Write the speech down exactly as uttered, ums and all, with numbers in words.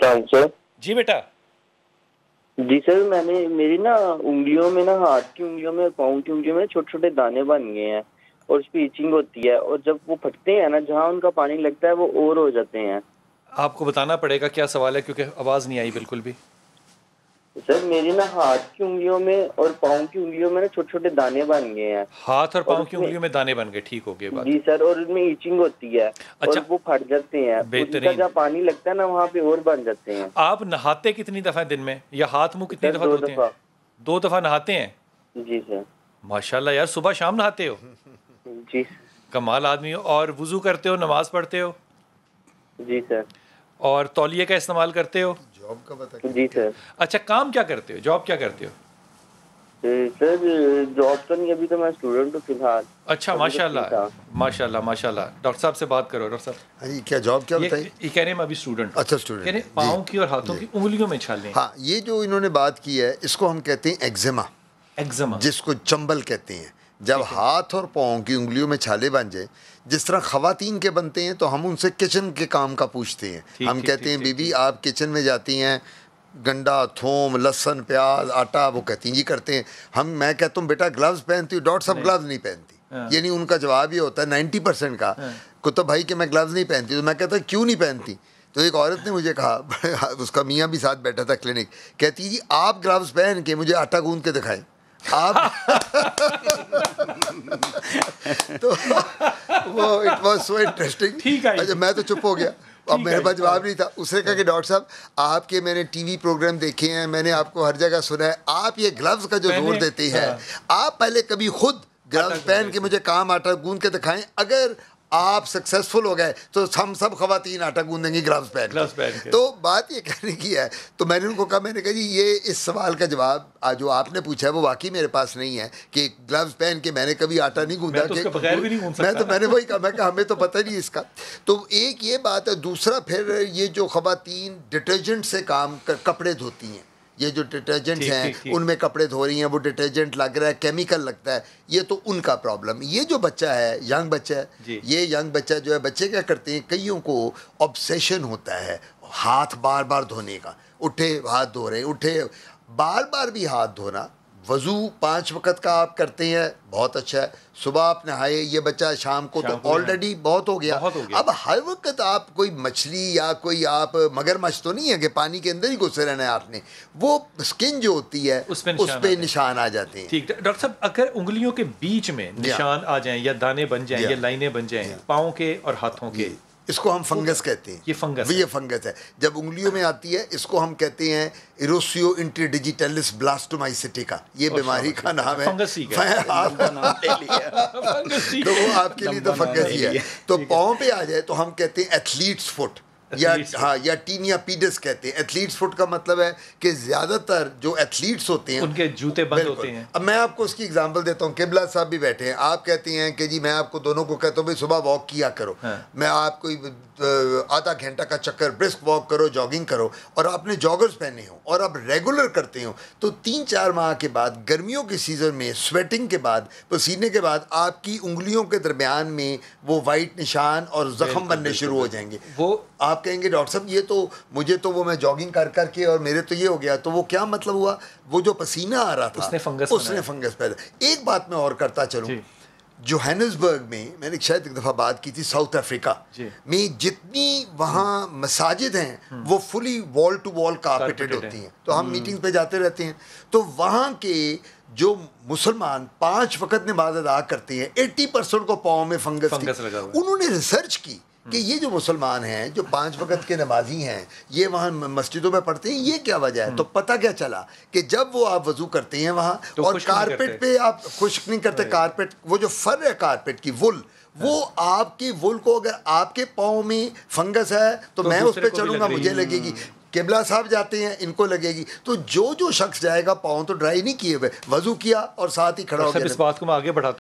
वालेकुम सर। जी बेटा। जी सर, मैंने मेरी ना उंगलियों में ना हाथ की उंगलियों में पाँव की उंगलियों में छोटे छोटे दाने बन गए हैं और उस पे इचिंग होती है और जब वो फटते हैं ना जहाँ उनका पानी लगता है वो और हो जाते हैं। आपको बताना पड़ेगा क्या सवाल है क्योंकि आवाज़ नहीं आई बिल्कुल भी। सर मेरी ना हाथ की उंगलियों में और पाँव की उंगलियों में ना छोटे छोटे दाने बन गए हैं हाथ और और पाँव की उसमें उंगलियों में दाने बन गए, ठीक हो गई बात। जी सर, और उनमें इचिंग होती है और अच्छा, वो फट जाते हैं। उनका बेहतरीन। जहाँ पानी लगता है ना वहाँ पे और बन जाते हैं। आप नहाते कितनी दफ़ा दिन में, या हाथ मुंह कितनी सर दफ़ा दो धोते हैं? दफा। दो दफ़ा नहाते हैं? जी सर। माशाल्लाह यार, सुबह शाम नहाते हो? जी कमाल आदमी हो। और वुजू करते हो, नमाज पढ़ते हो, जी सर। और तौलिए का इस्तेमाल करते हो? जॉब का बता जी सर। अच्छा, काम क्या करते हो, जॉब क्या करते हो? ए, सर जॉब तो नहीं, अभी तो मैं स्टूडेंट हूँ फिलहाल। अच्छा, अभी तो फ्री माशाल्लाह था। माशाल्लाह माशाल्लाह। डॉक्टर साहब से बात करो। डॉक्टर साहब, हाँ जी, क्या जॉब क्या ये बताई? ये कह रहे हैं मैं अभी स्टूडेंट हूँ। अच्छा, स्टूडेंट कह रहे है। हैं पाँव जी, की और हाथों जी। की उंगलियों में छाले। हाँ, ये जो इन्होंने बात की है इसको हम कहते हैं एक्जिमा, एक्जिमा, जिसको चंबल कहते हैं। जब ठीक है। हाथ और पाँव की उंगलियों में छाले बन जाए, जिस तरह ख़वातीन के बनते हैं, तो हम उनसे किचन के काम का पूछते हैं। ठीक, हम ठीक, कहते ठीक, हैं ठीक, बीबी ठीक। आप किचन में जाती हैं, गंडा, थोम, लहसुन, प्याज, आटा, वो कहती हैं जी करते हैं। हम मैं कहता हूँ बेटा ग्लव्स पहनती हूँ? डॉक्टर साहब नहीं। ग्लव्स नहीं पहनती। हाँ। यानी उनका जवाब ये होता है नाइन्टी परसेंट का, हाँ। कुतुब भाई कि मैं ग्लव्स नहीं पहनती। तो मैं कहता क्यों नहीं पहनती? तो एक औरत ने मुझे कहा, उसका मियाँ भी साथ बैठा था क्लिनिक, कहती जी आप ग्लव्स पहन के मुझे आटा गूंद के दिखाएं आप। तो वो इट वाज सो इंटरेस्टिंग। ठीक है। अच्छा, मैं तो चुप हो गया, अब मेरे पास जवाब नहीं था। उसने कहा कि डॉक्टर साहब आपके मैंने टीवी प्रोग्राम देखे हैं, मैंने आपको हर जगह सुना है, आप ये ग्लव्स का जो जोर देते हैं, आप पहले कभी खुद ग्लव्स पहन के मुझे काम आटा गूंद के दिखाएं। अगर आप सक्सेसफुल हो गए तो हम सब खवातीन आटा गूंदेंगी ग्लव्स पहन ग्लव्स पहन के। तो बात ये कहने की है। तो मैंने उनको कहा, मैंने कहा जी ये इस सवाल का जवाब आज जो आपने पूछा है वो वाकई मेरे पास नहीं है कि ग्लव्स पहन के मैंने कभी आटा नहीं गूंदा। मैं तो उसके बगैर भी नहीं गूंद सकता। मैं तो मैंने वही कहा, मैं कहा हमें तो पता नहीं इसका। तो एक ये बात है। दूसरा फिर ये जो खवातीन डिटर्जेंट से काम कर, कपड़े धोती हैं, ये जो डिटर्जेंट्स हैं उनमें कपड़े धो रही हैं, वो डिटर्जेंट लग रहा है, केमिकल लगता है, ये तो उनका प्रॉब्लम। ये जो बच्चा है, यंग बच्चा है, ये यंग बच्चा जो है, बच्चे क्या करते हैं, कईयों को ऑब्सेशन होता है हाथ बार बार धोने का। उठे हाथ धो रहे, उठे बार बार भी हाथ धोना। वज़ू पाँच वक़्त का आप करते हैं, बहुत अच्छा है। सुबह आप नहाए, ये बच्चा शाम को तो ऑलरेडी बहुत हो गया। बहुत हो गया। अब हर वक्त आप कोई मछली या कोई आप मगरमच्छ तो नहीं है कि पानी के अंदर ही घुसे रहना है आपने। वो स्किन जो होती है उस पर निशान आ जाते हैं। ठीक है डॉक्टर साहब, अगर उंगलियों के बीच में निशान आ जाएं या दाने बन जाएं या लाइनें बन जाएं पाँव के और हाथों के, इसको हम फंगस कहते हैं। ये फंगस ये फंगस है जब उंगलियों में आती है। इसको हम कहते हैं इरोसियो इंटरडिजिटलिस ब्लास्टोमाइसिटिका। ये बीमारी का नाम है। फंगस ही तो वो आपके लिए तो फंगस ही है। तो पाँव पे आ जाए तो हम कहते हैं एथलीट्स फुट, या हाँ या टीनिया पीडस कहते हैं। एथलीट्स फुट का मतलब है कि ज़्यादातर जो एथलीट्स होते हैं उनके जूते बंद होते हैं। अब मैं आपको उसकी एग्जांपल देता हूँ। किबला साहब भी बैठे हैं, आप कहती हैं कि जी मैं आपको दोनों को कहता हूँ भाई सुबह वॉक किया करो। हाँ। मैं आपको आधा घंटा का चक्कर ब्रिस्क वॉक करो, जॉगिंग करो, और आपने जॉगर्स पहने हो और आप रेगुलर करते हो, तो तीन चार माह के बाद गर्मियों के सीज़न में स्वेटिंग के बाद, पसीने के बाद, आपकी उंगलियों के दरमियान में वो वाइट निशान और जख्म बनने शुरू हो जाएंगे। वो आप कहेंगे डॉक्टर साहब ये तो मुझे तो वो मैं जॉगिंग कर कर के और मेरे तो ये हो गया। तो वो क्या मतलब हुआ? वो जो पसीना आ रहा था उसने फंगस उसने फंगस पैदा। एक बात मैं और करता चलूँ, जोहानिसबर्ग में मैंने शायद एक दफ़ा बात की थी, साउथ अफ्रीका में जितनी वहाँ मसाजिद हैं वो fully wall to wall carpeted होती हैं। तो हम मीटिंग्स पे जाते रहते हैं, तो वहाँ के जो मुसलमान पाँच वक़्त नमाज अदा करते हैं, अस्सी परसेंट को पाँव में फंगस, फंगस लगा हुआ है। उन्होंने रिसर्च की कि ये जो मुसलमान हैं जो पाँच वक़्त के नमाजी हैं, ये वहाँ मस्जिदों में पढ़ते हैं, ये क्या वजह है? तो पता क्या चला कि जब वो आप वज़ू करते हैं वहाँ तो और कारपेट पे आप खुश्क नहीं करते, कारपेट वो जो फर है कारपेट की वुल, वो आपकी वुल को अगर आपके पाँव में फंगस है तो, तो मैं उस पर चलूँगा, मुझे लगेगी। किबला साहब जाते हैं, इनको लगेगी। तो जो जो शख्स जाएगा पाँव तो ड्राई नहीं किए हुए, वज़ू किया और साथ ही खड़ा हो गया। इस बात को मैं आगे बढ़ाता